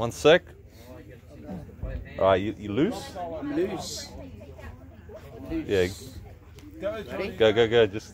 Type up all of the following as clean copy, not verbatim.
1 sec. All right, you loose? I'm loose. Yeah. Ready? Go. Just.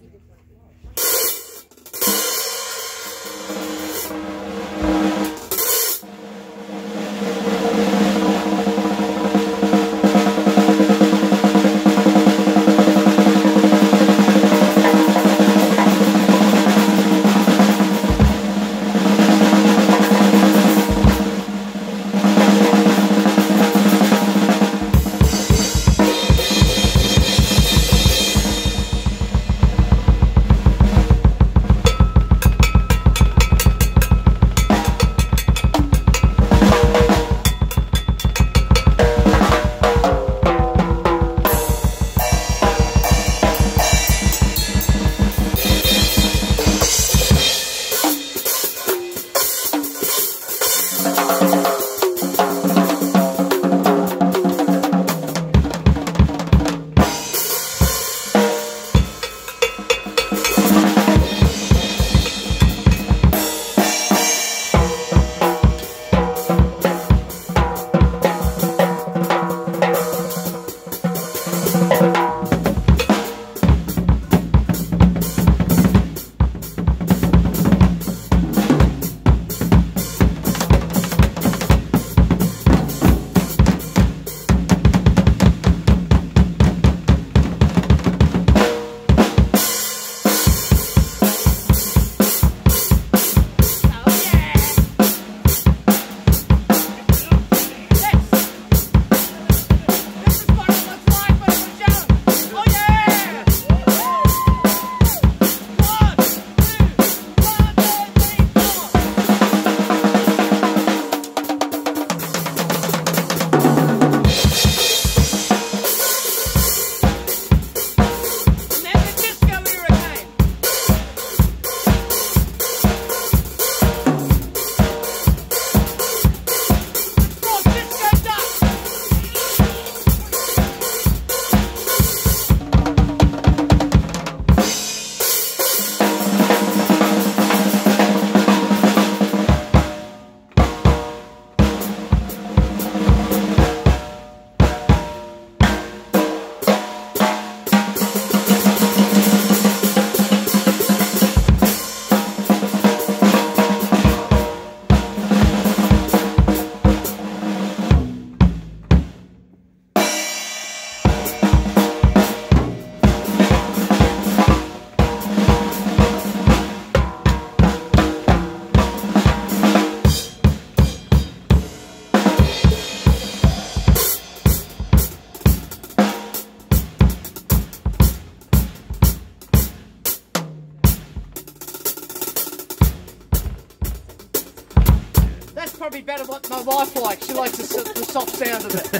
Probably better what my wife likes. She likes the soft sound of it.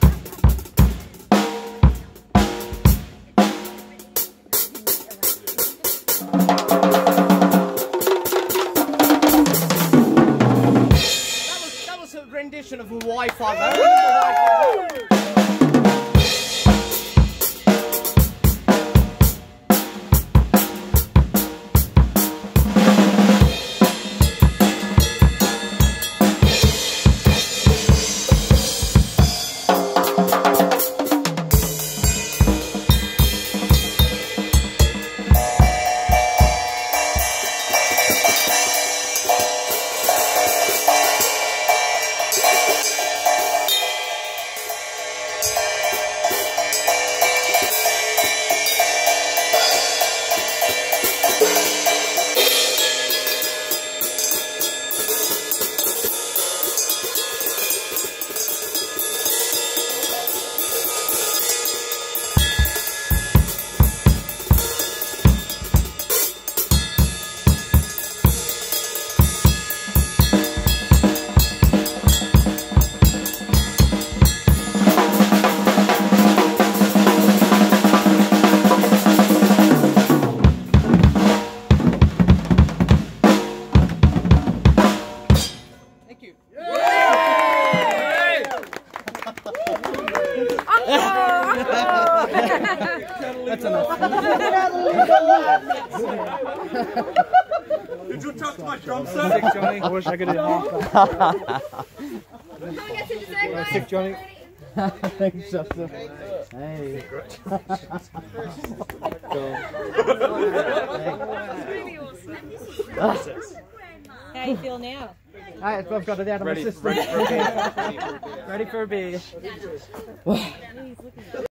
That was a rendition of Wi-Fi. That's enough. Did you talk to my drum set? I wish I could have. Sick, Johnny. Thanks, Justin. Hey. How do you feel now? Alright, I've got it out of my system. Ready for a beer. Ready for a beer.